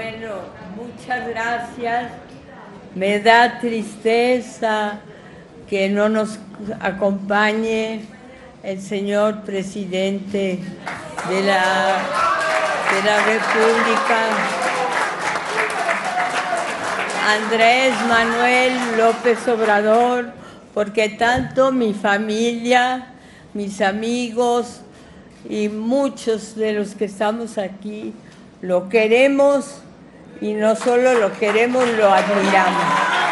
Bueno, muchas gracias. Me da tristeza que no nos acompañe el señor presidente de la República, Andrés Manuel López Obrador, porque tanto mi familia, mis amigos y muchos de los que estamos aquí lo queremos, y no solo lo queremos, lo admiramos.